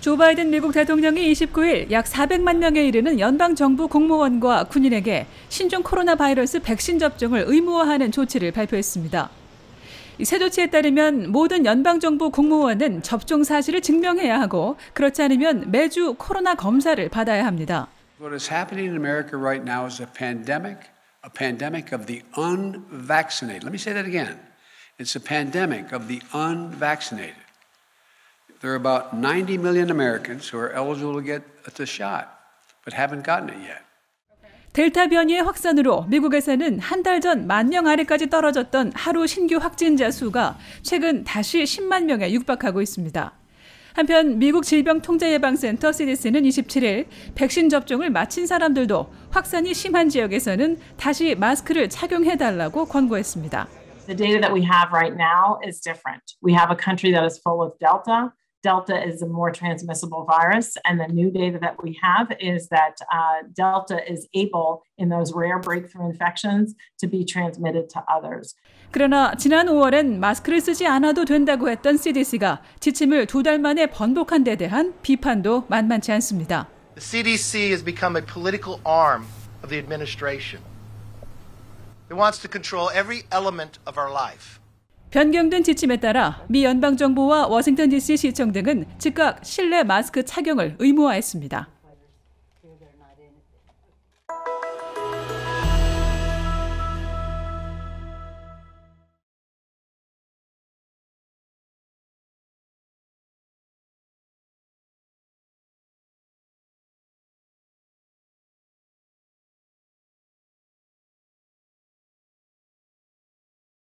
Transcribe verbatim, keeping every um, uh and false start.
조 바이든 미국 대통령이 이십구 일 약 사백만 명에 이르는 연방정부 공무원과 군인에게 신종 코로나 바이러스 백신 접종을 의무화하는 조치를 발표했습니다. 새 조치에 따르면 모든 연방정부 공무원은 접종 사실을 증명해야 하고 그렇지 않으면 매주 코로나 검사를 받아야 합니다. What is happening in America right now is a pandemic, a pandemic of the unvaccinated. Let me say that again. It's a pandemic of the unvaccinated. There are about ninety million Americans who are eligible to get the shot, but haven't gotten it yet. 델타 변이의 확산으로 미국에서는 한 달 전 만 명 아래까지 떨어졌던 하루 신규 확진자 수가 최근 다시 십만 명에 육박하고 있습니다. 한편 미국 질병통제예방센터 씨디씨는 이십칠 일 백신 접종을 마친 사람들도 확산이 심한 지역에서는 다시 마스크를 착용해달라고 권고했습니다. The data that we have right now is different. We have a country that is full of Delta. Delta is a more transmissible virus, and the new data that we have is that uh, Delta is able, in those rare breakthrough infections, to be transmitted to others. 그러나 지난 오월엔 마스크를 쓰지 않아도 된다고 했던 씨디씨가 지침을 두 달 만에 번복한 데 대한 비판도 만만치 않습니다. The 씨디씨 has become a political arm of the administration. It wants to control every element of our life. 변경된 지침에 따라 미 연방정부와 워싱턴 디씨 시청 등은 즉각 실내 마스크 착용을 의무화했습니다.